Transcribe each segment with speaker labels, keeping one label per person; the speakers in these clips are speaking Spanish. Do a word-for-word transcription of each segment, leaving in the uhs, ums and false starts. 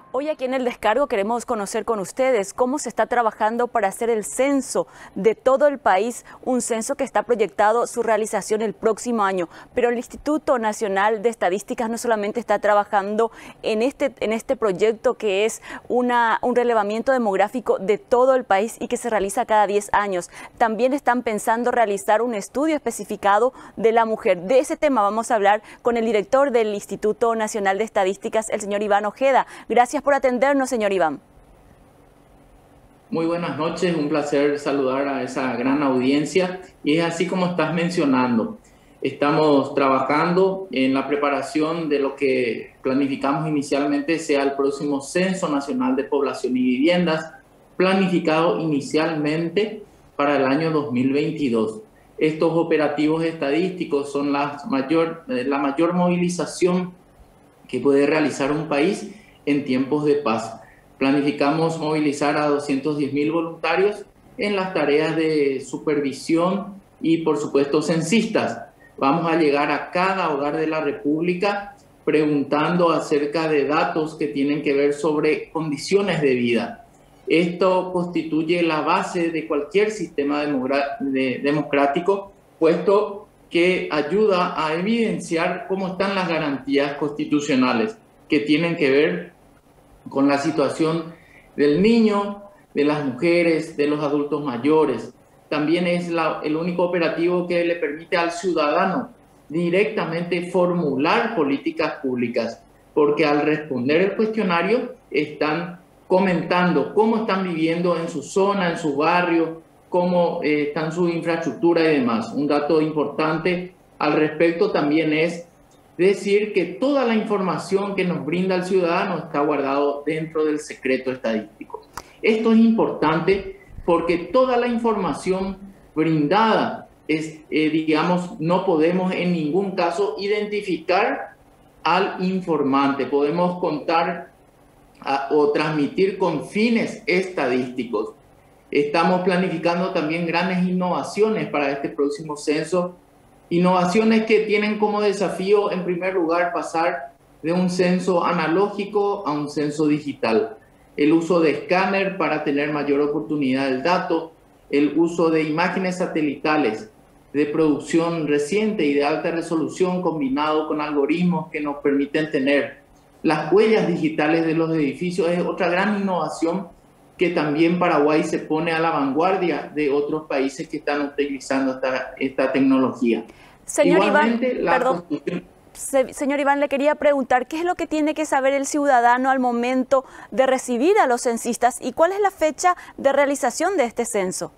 Speaker 1: Hoy aquí en El Descargo queremos conocer con ustedes cómo se está trabajando para hacer el censo de todo el país, un censo que está proyectado su realización el próximo año. Pero el Instituto Nacional de Estadísticas no solamente está trabajando en este, en este proyecto que es una, un relevamiento demográfico de todo el país y que se realiza cada diez años. También están pensando realizar un estudio especificado de la mujer. De ese tema vamos a hablar con el director del Instituto Nacional de Estadísticas, el señor Iván Ojeda. Gracias por atendernos, señor Iván.
Speaker 2: Muy buenas noches, un placer saludar a esa gran audiencia. Y es así como estás mencionando, estamos trabajando en la preparación de lo que planificamos inicialmente sea el próximo Censo Nacional de Población y Viviendas, planificado inicialmente para el año dos mil veintidós. Estos operativos estadísticos son la mayor, la mayor movilización que puede realizar un país en tiempos de paz. Planificamos movilizar a doscientos diez mil voluntarios en las tareas de supervisión y, por supuesto, censistas. Vamos a llegar a cada hogar de la República preguntando acerca de datos que tienen que ver sobre condiciones de vida. Esto constituye la base de cualquier sistema democrático, puesto que ayuda a evidenciar cómo están las garantías constitucionales que tienen que ver con la situación del niño, de las mujeres, de los adultos mayores. También es la, el único operativo que le permite al ciudadano directamente formular políticas públicas, porque al responder el cuestionario están comentando cómo están viviendo en su zona, en su barrio, cómo eh, están su infraestructura y demás. Un dato importante al respecto también es decir que toda la información que nos brinda el ciudadano está guardado dentro del secreto estadístico. Esto es importante porque toda la información brindada es, eh, digamos, no podemos en ningún caso identificar al informante. Podemos contar a, o transmitir con fines estadísticos. Estamos planificando también grandes innovaciones para este próximo censo. Innovaciones que tienen como desafío, en primer lugar, pasar de un censo analógico a un censo digital. El uso de escáner para tener mayor oportunidad del dato, el uso de imágenes satelitales de producción reciente y de alta resolución combinado con algoritmos que nos permiten tener las huellas digitales de los edificios. Es otra gran innovación que también Paraguay se pone a la vanguardia de otros países que están utilizando esta, esta tecnología.
Speaker 1: Señor Iván, perdón, se, señor Iván, le quería preguntar, ¿qué es lo que tiene que saber el ciudadano al momento de recibir a los censistas y cuál es la fecha de realización de este censo?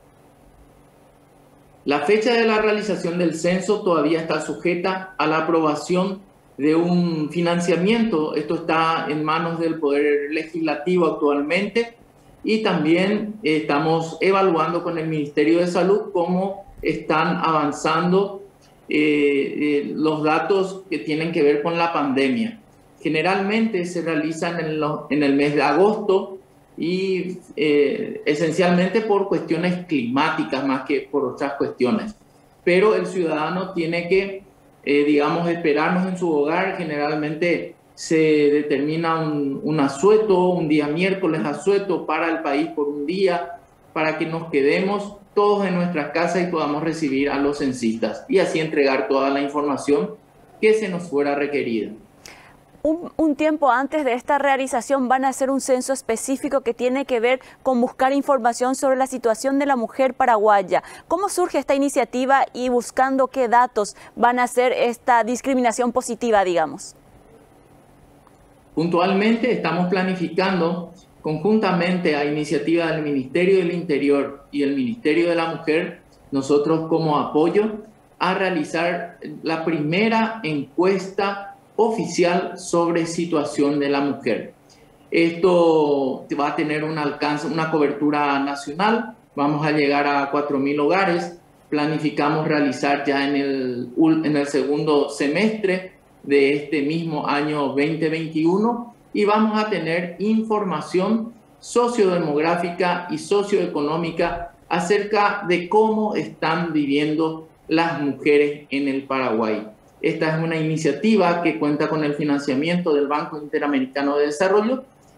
Speaker 2: La fecha de la realización del censo todavía está sujeta a la aprobación de un financiamiento. Esto está en manos del Poder Legislativo actualmente. Y también eh, estamos evaluando con el Ministerio de Salud cómo están avanzando eh, eh, los datos que tienen que ver con la pandemia. Generalmente se realizan en, lo, en el mes de agosto y eh, esencialmente por cuestiones climáticas más que por otras cuestiones. Pero el ciudadano tiene que, eh, digamos, esperarnos en su hogar. Generalmente se determina un, un asueto, un día miércoles asueto para el país por un día, para que nos quedemos todos en nuestras casas y podamos recibir a los censistas y así entregar toda la información que se nos fuera requerida.
Speaker 1: Un, un tiempo antes de esta realización van a hacer un censo específico que tiene que ver con buscar información sobre la situación de la mujer paraguaya. ¿Cómo surge esta iniciativa y buscando qué datos van a hacer esta discriminación positiva, digamos?
Speaker 2: Puntualmente estamos planificando conjuntamente a iniciativa del Ministerio del Interior y el Ministerio de la Mujer, nosotros como apoyo, a realizar la primera encuesta oficial sobre situación de la mujer. Esto va a tener un alcance, una cobertura nacional, vamos a llegar a cuatro mil hogares, planificamos realizar ya en el, en el segundo semestre de este mismo año veinte veintiuno y vamos a tener información sociodemográfica y socioeconómica acerca de cómo están viviendo las mujeres en el Paraguay. Esta es una iniciativa que cuenta con el financiamiento del Banco Interamericano de Desarrollo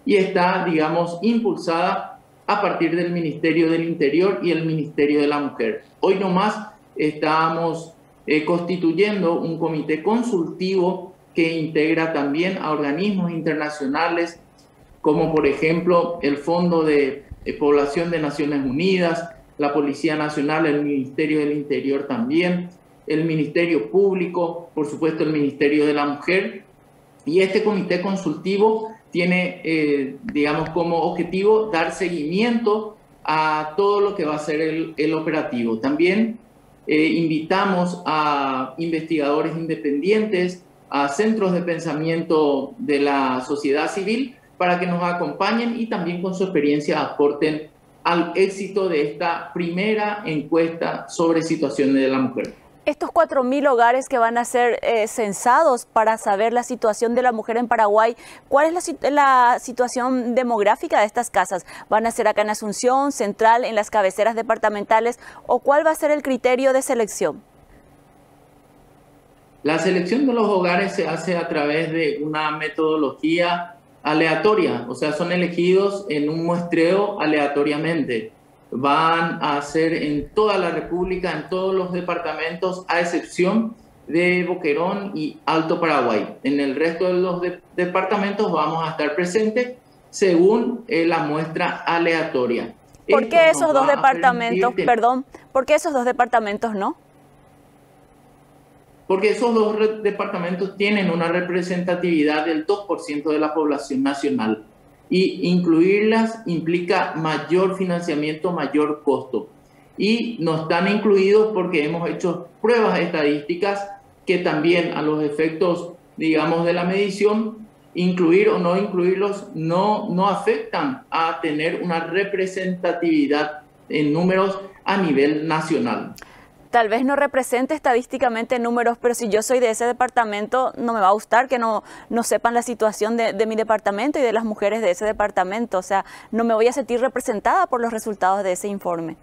Speaker 2: y está, digamos, impulsada a partir del Ministerio del Interior y el Ministerio de la Mujer. Hoy nomás estamos eh, constituyendo un comité consultivo que integra también a organismos internacionales, como por ejemplo el Fondo de Población de Naciones Unidas, la Policía Nacional, el Ministerio del Interior también, el Ministerio Público, por supuesto el Ministerio de la Mujer. Y este comité consultivo tiene, eh, digamos, como objetivo dar seguimiento a todo lo que va a ser el, el operativo. También eh, invitamos a investigadores independientes, a centros de pensamiento de la sociedad civil para que nos acompañen y también con su experiencia aporten al éxito de esta primera encuesta sobre situaciones de la mujer.
Speaker 1: Estos cuatro mil hogares que van a ser eh, censados para saber la situación de la mujer en Paraguay, ¿cuál es la, la situación demográfica de estas casas? ¿Van a ser acá en Asunción, Central, en las cabeceras departamentales o cuál va a ser el criterio de selección?
Speaker 2: La selección de los hogares se hace a través de una metodología aleatoria, o sea, son elegidos en un muestreo aleatoriamente. Van a ser en toda la República, en todos los departamentos, a excepción de Boquerón y Alto Paraguay. En el resto de los de departamentos vamos a estar presentes según eh, la muestra aleatoria.
Speaker 1: ¿Por qué esos dos departamentos, perdón, por qué esos dos departamentos no?
Speaker 2: Porque esos dos departamentos tienen una representatividad del dos por ciento de la población nacional y incluirlas implica mayor financiamiento, mayor costo. Y no están incluidos porque hemos hecho pruebas estadísticas que también a los efectos, digamos, de la medición, incluir o no incluirlos no, no afectan a tener una representatividad en números a nivel nacional.
Speaker 1: Tal vez no represente estadísticamente números, pero si yo soy de ese departamento, no me va a gustar que no, no sepan la situación de, de mi departamento y de las mujeres de ese departamento. O sea, no me voy a sentir representada por los resultados de ese informe.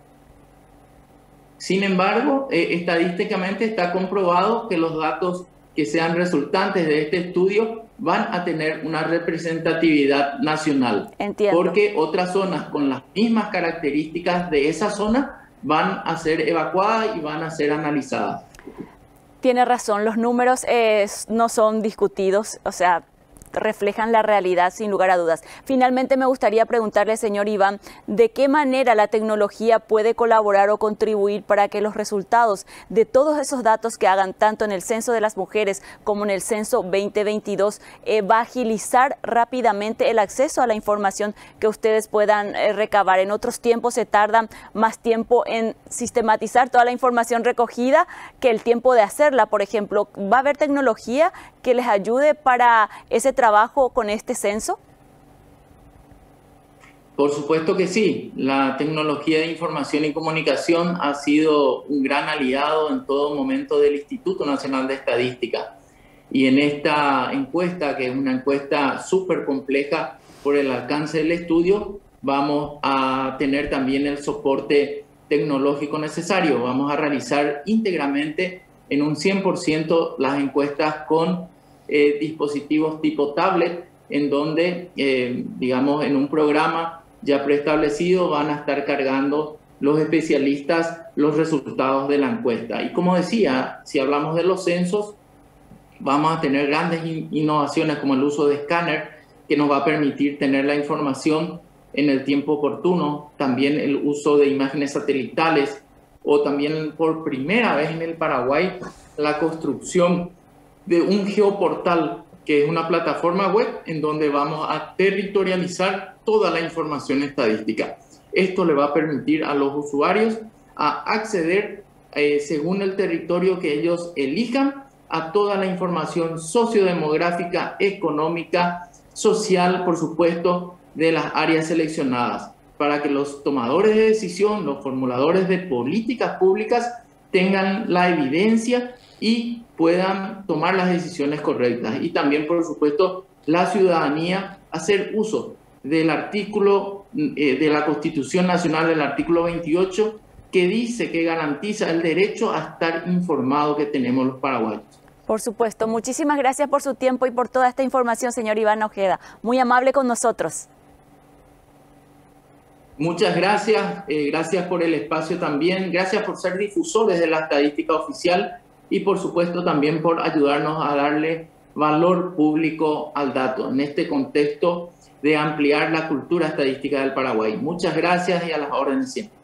Speaker 2: Sin embargo, eh, estadísticamente está comprobado que los datos que sean resultantes de este estudio van a tener una representatividad nacional.
Speaker 1: Entiendo.
Speaker 2: Porque otras zonas con las mismas características de esa zona van a ser evacuadas y van a ser analizadas.
Speaker 1: Tiene razón, los números eh, no son discutidos, o sea, reflejan la realidad sin lugar a dudas. Finalmente me gustaría preguntarle, señor Iván, ¿de qué manera la tecnología puede colaborar o contribuir para que los resultados de todos esos datos que hagan tanto en el censo de las mujeres como en el censo veinte veintidós eh, va a agilizar rápidamente el acceso a la información que ustedes puedan eh, recabar? En otros tiempos se tarda más tiempo en sistematizar toda la información recogida que el tiempo de hacerla, por ejemplo. ¿Va a haber tecnología que les ayude para ese trabajo con este censo?
Speaker 2: Por supuesto que sí. La tecnología de información y comunicación ha sido un gran aliado en todo momento del Instituto Nacional de Estadística. Y en esta encuesta, que es una encuesta súper compleja por el alcance del estudio, vamos a tener también el soporte tecnológico necesario. Vamos a realizar íntegramente en un cien por ciento las encuestas con eh, dispositivos tipo tablet, en donde, eh, digamos, en un programa ya preestablecido van a estar cargando los especialistas los resultados de la encuesta. Y como decía, si hablamos de los censos, vamos a tener grandes in innovaciones como el uso de escáner, que nos va a permitir tener la información en el tiempo oportuno, también el uso de imágenes satelitales, o también por primera vez en el Paraguay la construcción de un geoportal, que es una plataforma web en donde vamos a territorializar toda la información estadística. Esto le va a permitir a los usuarios a acceder eh, según el territorio que ellos elijan a toda la información sociodemográfica, económica, social, por supuesto, de las áreas seleccionadas, para que los tomadores de decisión, los formuladores de políticas públicas tengan la evidencia y puedan tomar las decisiones correctas. Y también, por supuesto, la ciudadanía hacer uso del artículo eh, de la Constitución Nacional, del artículo veintiocho, que dice que garantiza el derecho a estar informado que tenemos los paraguayos.
Speaker 1: Por supuesto. Muchísimas gracias por su tiempo y por toda esta información, señor Iván Ojeda. Muy amable con nosotros.
Speaker 2: Muchas gracias. Eh, gracias por el espacio también. Gracias por ser difusores de la estadística oficial y, por supuesto, también por ayudarnos a darle valor público al dato en este contexto de ampliar la cultura estadística del Paraguay. Muchas gracias y a las órdenes siempre.